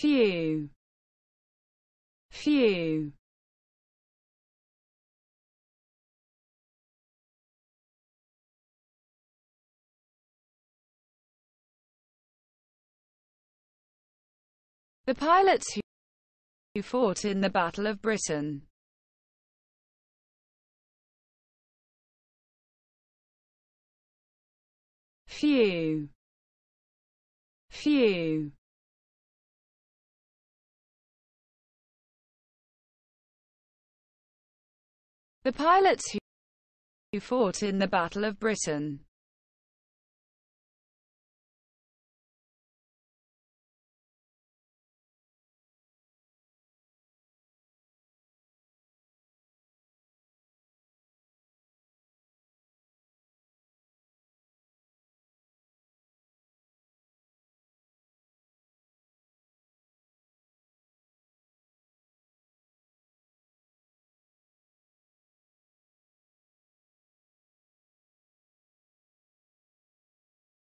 few, few. The pilots who fought in the Battle of Britain. Few, few. The pilots who fought in the Battle of Britain.